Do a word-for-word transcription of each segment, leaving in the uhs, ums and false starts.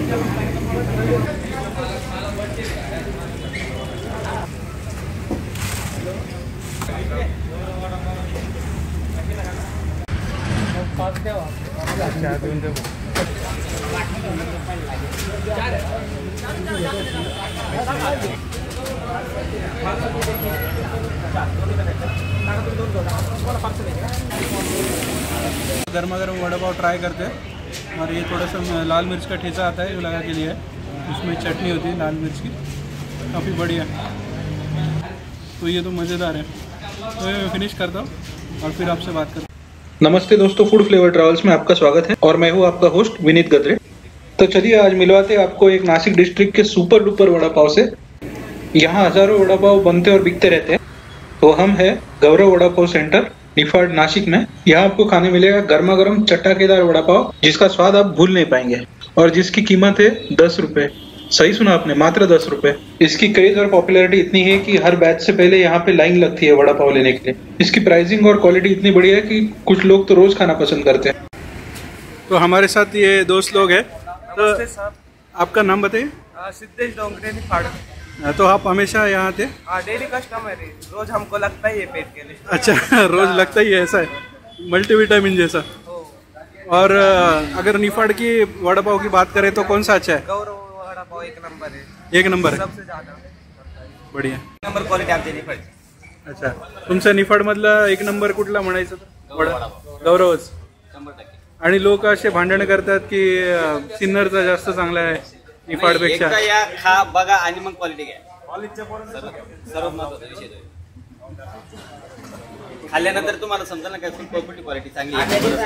गर्मा गर्म वड़ा पाव ट्राई करते हैं। और ये थोड़ा सा लाल मिर्च का ठेचा आता है जो लगा के लिए है, उसमें चटनी होती है लाल मिर्च की, काफ़ी बढ़िया। तो ये तो मज़ेदार है। तो मैं फिनिश करता हूँ और फिर आपसे बात करता हूँ। नमस्ते दोस्तों, फूड फ्लेवर ट्रैवल्स में आपका स्वागत है और मैं हूँ आपका होस्ट विनीत गद्रे। तो चलिए आज मिलवाते हैं आपको एक नासिक डिस्ट्रिक्ट के सुपर डुपर वड़ा पाव से। यहाँ हजारों वड़ा पाव बनते और बिकते रहते हैं। तो हम है गौरव वड़ा पाव सेंटर निफाड नासिक में। यहाँ आपको खाने मिलेगा गर्मा गर्म चटाकेदार वड़ा पाव, जिसका स्वाद आप भूल नहीं पाएंगे और जिसकी कीमत है दस रुपए। सही सुना आपने, मात्र दस रुपए। इसकी क्रेज और पॉपुलैरिटी इतनी है कि हर बैच से पहले यहाँ पे लाइन लगती है वड़ा पाव लेने के लिए। इसकी प्राइसिंग और क्वालिटी इतनी बढ़िया है कि कुछ लोग तो रोज खाना पसंद करते हैं। तो हमारे साथ ये दोस्त लोग हैं। तो आपका नाम बताइए। सिद्धेश डोंगरे निफाड। तो आप हमेशा यहाँ थे? हाँ, डेली कस्टमर है, रोज हमको लगता ही है पेट के लिए। अच्छा, रोज लगता ही है, ऐसा है मल्टीविटामिन जैसा। और अगर निफाड की वड़ा पाव की बात करें तो कौन सा अच्छा है? गौरव वड़ा पाव एक नंबर है। एक नंबर है, सबसे ज्यादा बढ़िया नंबर क्वालिटी आप देनी पडते। अच्छा, तुमचा निफाड मधला एक नंबर कुठला म्हणायचं तर? गौरवच. आणि लोक असे भांडण करतात की सिन्नरचा जास्त चांगला आहे निफाड पेक्षा. एकदा या खा बघा आणि मग क्वालिटी घ्या. सर्वात महत्त्वाचा विषय तो. खाल्ल्यानंतर तुम्हाला समजेल ना काय फुल क्वालिटी चांगली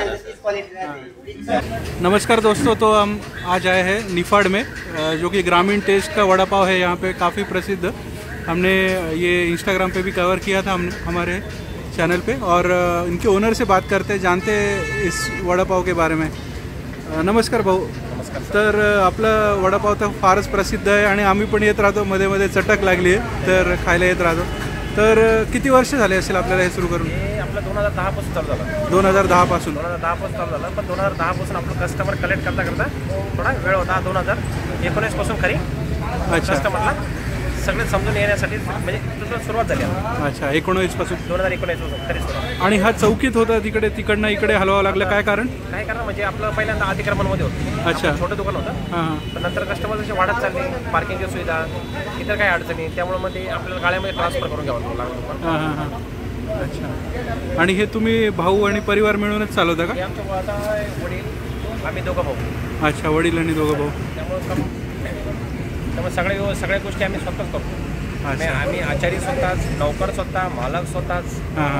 है. नमस्कार दोस्तों, तो हम आज आए हैं निफाड में, जो कि ग्रामीण टेस्ट का वड़ा पाव है यहाँ पे काफ़ी प्रसिद्ध। हमने ये इंस्टाग्राम पे भी कवर किया था हम हमारे चैनल पे, और इनके ओनर से बात करते हैं, जानते हैं इस वड़ा पाव के बारे में। नमस्कार भाऊ. नमस्कार. तर आपला वडापाव तर फारच प्रसिद्ध आहे आणि आम्ही पण येत राहतो, मध्ये मध्ये चटक लागली आहे तर खायला येत राहतो. तर किती वर्ष झाले असेल आपल्याला हे सुरू करून? हे आपलं दोन हजार दहा पासून चालू झालं. दोन हजार दहा पासून दोन हजार दहा पासून चालू झालं, पण दोन हजार दहा पासून आपलं कस्टमर कलेक्ट करता करता थोडा वेळ होता. दोन हजार एकोणीस पासून खरी कस्टमरला सगळे समजून येण्यासाठी म्हणजे तुझं सुरुवात झाली. अच्छा, एकोणीस पासून दोन हजार एकोणीस पासून खरी सुरुवात. आणि हा चौकीत होता, तिकडे तिकडनं इकडे हलवावं लागलं, काय कारण? काय कारण म्हणजे आपलं पहिल्यांदा अतिक्रमणमध्ये होतं. अच्छा, छोटं दुकान होतं. हां. पण नंतर कस्टमर जसे वाढत चालले, पार्किंगची सुविधा, इतर काही अडचणी, त्यामुळे मग ते आपल्याला गाड्यामध्ये ट्रान्सफर करून घ्यावं लागलं. हां हां हां. अच्छा, आणि हे तुम्ही भाऊ आणि परिवार मिळूनच चालवता का? हे आमच्या आता वडील, आम्ही दोघं भाऊ. अच्छा, वडील आणि दोघं भाऊ. त्यामुळे त्यामुळे सगळे सगळ्या गोष्टी आम्ही स्वतःच करतो. आम्ही आचारी स्वतःच, नौकर स्वतः, मालक स्वतःच.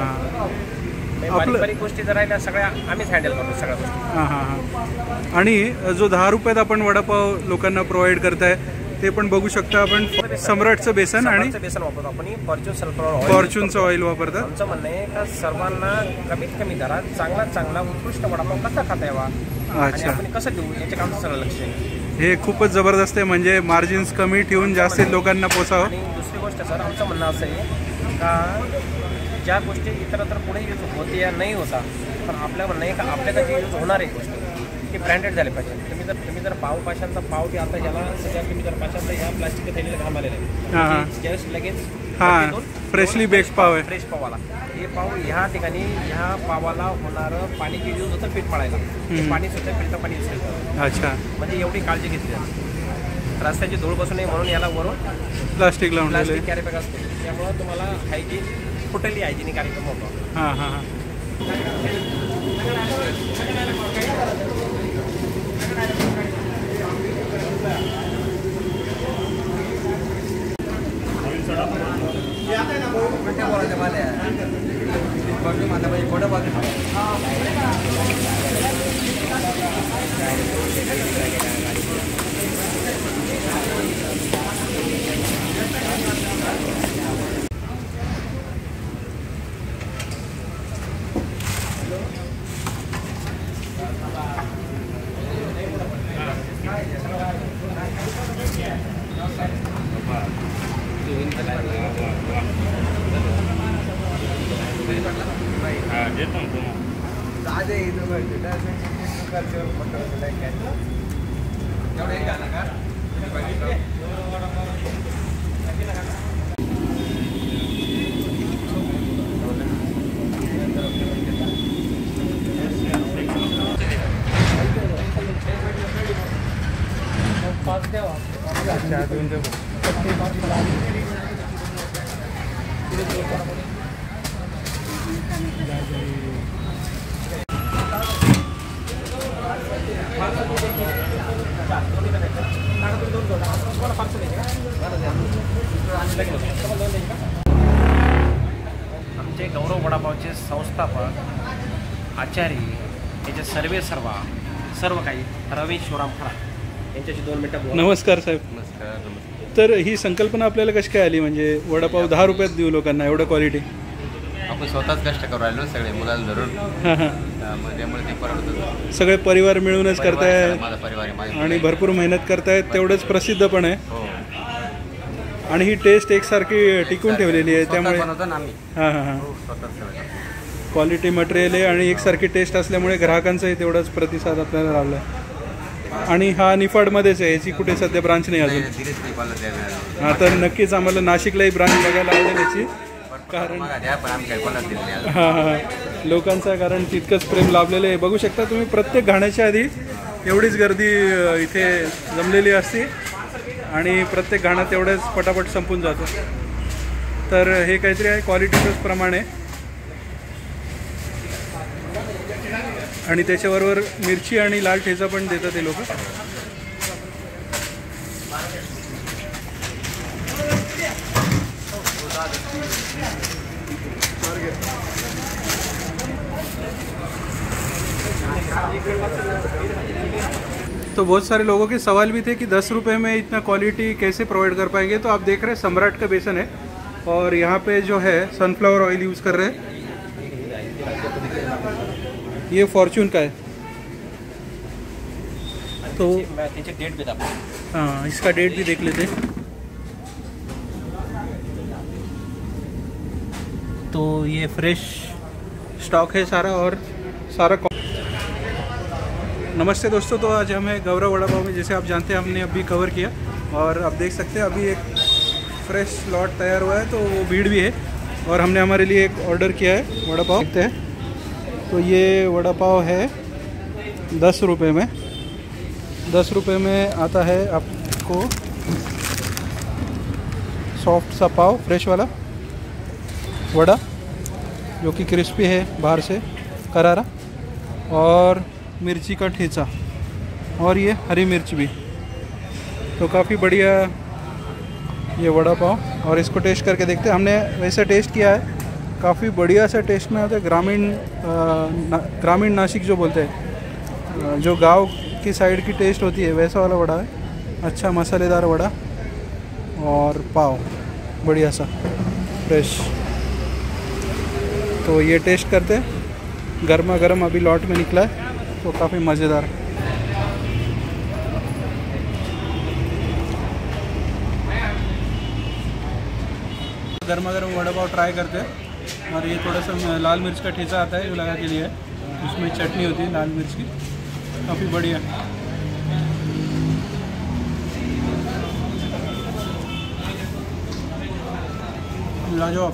बारीक बारीक गोष्टी जर राहिल्या सगळ्या आम्हीच हँडल करतो सगळ्या गोष्टी. हां हां हां. आणि जो दहा रुपयात आपण वडापाव लोकांना प्रोव्हाइड करताय ते पण बघू शकता आपण. सम्राटचं बेसन आणि बेसन वापरतो आपण. फॉर्च्यून सनफ्लॉवर ऑइल, फॉर्च्यूनचं ऑइल वापरतात. आमचं म्हणणं आहे का सर्वांना कमीत कमी दरात चांगला चांगला उत्कृष्ट वडापाव कसा खाता यावा आणि आपण कसं देऊ याच्या काम सगळं लक्ष आहे. हे खूपच जबरदस्त आहे, म्हणजे मार्जिन्स कमी ठेवून जास्त लोकांना पोचावं. आणि दुसरी गोष्ट सर, आमचं म्हणणं असं आहे का ज्या गोष्टी इतरत्र पुढे यूज होते या नाही होता, पण आपल्या म्हणणं आहे का आपल्याला जे यूज होणार आहे गोष्टी ती ब्रँडेड झाले पाहिजे. तुम्ही जर तुम्ही जर पाव पाशांचा पाव बी आता याला सध्या तुम्ही जर पाशांचा ह्या प्लास्टिकच्या थैलीला घाम आलेला आहे, जस्ट लगेच हां फ्रेशली बेक्ड पाव आहे. फ्रेश पावाला हे पाव ह्या ठिकाणी ह्या पावाला होणारं पाणी जे यूज होतं पीठ मळायला, ते पाणी सुद्धा फिल्टर पाणी यूज करतं. अच्छा, म्हणजे एवढी काळजी घेतली जाते. रस्त्याची धूळ बसू नये म्हणून याला वरून प्लास्टिक लावून प्लास्टिक कॅरी बॅग असते, त्यामुळं तुम्हाला हायजीन टोटली हायजीनिक कार्यक्रम होतो. हां हां हां. आमचे गौरव वडापावचे संस्थापक आचार्य याचे सर्वे सर्वा सर्व काही रवी शिवराम खरात यांच्याशी दोन मिनटं बोला. नमस्कार साहेब. नमस्कार. नमस्कार. तर ही संकल्पना आपल्याला कशी काय आली, म्हणजे वडापाव दहा रुपयात देऊ लोकांना, एवढं क्वालिटी? आपण स्वतःच कष्ट करू राहिलो सगळे मुलाला धरून. हां हां. त्यामुळे ते परवडत. सगळे परिवार मिळूनच करताय माझा परिवार आहे, माझे आणि भरपूर मेहनत करतायत, तेवढंच प्रसिद्ध पण आहे. हो. आणि ही टेस्ट एकसारखी टिकून ठेवलेली आहे, त्यामुळे बनवतो ना आम्ही. हां हां हां. हो, स्वतःच सगळं. क्वालिटी मटेरियल आहे आणि एकसारखी टेस्ट असल्यामुळे ग्राहकांचाही तेवढाच प्रतिसाद आपल्याला लाभला आहे. आणि हा निफाडमध्येच आहे, याची कुठे सध्या ब्रांच नाही अजून. धीरेच नाही पाहिलं त्या हां, तर नक्कीच आम्हाला नाशिकलाही ब्रांच बघायला आवडेल याची. कारण द्या पण आम्ही काही कोणाच दिले नाही. हां हां लोकांचा कारण तितकंच प्रेम लाभलेलं आहे. बघू शकता तुम्ही, प्रत्येक घाण्याच्या आधी एवढीच गर्दी इथे जमलेली असते आणि प्रत्येक घाणं तेवढंच पटापट संपून जातो. तर हे काहीतरी आहे क्वालिटीचंच प्रमाण आहे. आणि त्याच्याबरोबर मिरची आणि लाल ठेचा पण देतात ते लोक. तो बहुत सारे लोगों के सवाल भी थे कि दस रुपये में इतना क्वालिटी कैसे प्रोवाइड कर पाएंगे. तो आप देख रहे हैं सम्राट का बेसन है और यहाँ पे जो है सनफ्लावर ऑयल यूज़ कर रहे हैं. ये फॉर्च्यून का है. तो मैं त्याची डेट भी दाखवतो. हाँ, इसका डेट भी देख लेते. तो ये फ्रेश स्टॉक है सारा और सारा. नमस्ते दोस्तों, तो आज हम हैं गौरव वड़ापाव में. जैसे आप जानते हैं हमने अभी कवर किया और आप देख सकते हैं अभी एक फ्रेश लॉट तैयार हुआ है, तो वो भीड़ भी है. और हमने हमारे लिए एक ऑर्डर किया है वड़ापाव. देखते हैं. तो ये वड़ापाव है दस रुपये में. दस रुपये में आता है आपको सॉफ्ट सा पाव, फ्रेश वाला वड़ा जो कि क्रिस्पी है बाहर से, करारा, और मिर्ची का ठेचा और ये हरी मिर्च भी. तो काफ़ी बढ़िया ये वड़ा पाव. और इसको टेस्ट करके देखते हैं. हमने वैसे टेस्ट किया है, काफ़ी बढ़िया सा टेस्ट में आता है. ग्रामीण ना, ग्रामीण नासिक जो बोलते हैं, जो गांव की साइड की टेस्ट होती है, वैसा वाला वड़ा है. अच्छा मसालेदार वड़ा और पाव बढ़िया सा फ्रेश. तो ये टेस्ट करते हैं. गर्मा गर्म अभी लॉट में निकला है, तो काफ़ी मज़ेदार. गर्मा गर्म वड़ा पाव ट्राई करते हैं. और ये थोड़ा सा लाल मिर्च का ठेचा आता है जो लगा के लिए है. उसमें चटनी होती है लाल मिर्च की, काफ़ी बढ़िया. लाजवाब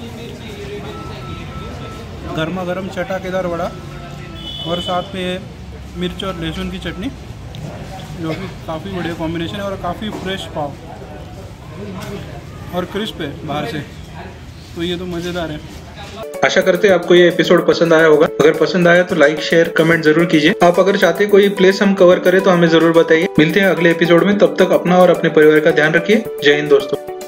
गर्मा गर्म चटाकेदार वड़ा और साथ में मिर्च और लहसुन की चटनी, जो कि काफ़ी बढ़िया कॉम्बिनेशन है. और काफ़ी फ्रेश पाव और क्रिस्प है बाहर से, तो ये तो मज़ेदार है. आशा करते हैं आपको ये एपिसोड पसंद आया होगा. अगर पसंद आया तो लाइक शेयर कमेंट जरूर कीजिए. आप अगर चाहते कोई प्लेस हम कवर करें तो हमें जरूर बताइए. मिलते हैं अगले एपिसोड में. तब तक अपना और अपने परिवार का ध्यान रखिए. जय हिंद दोस्तों.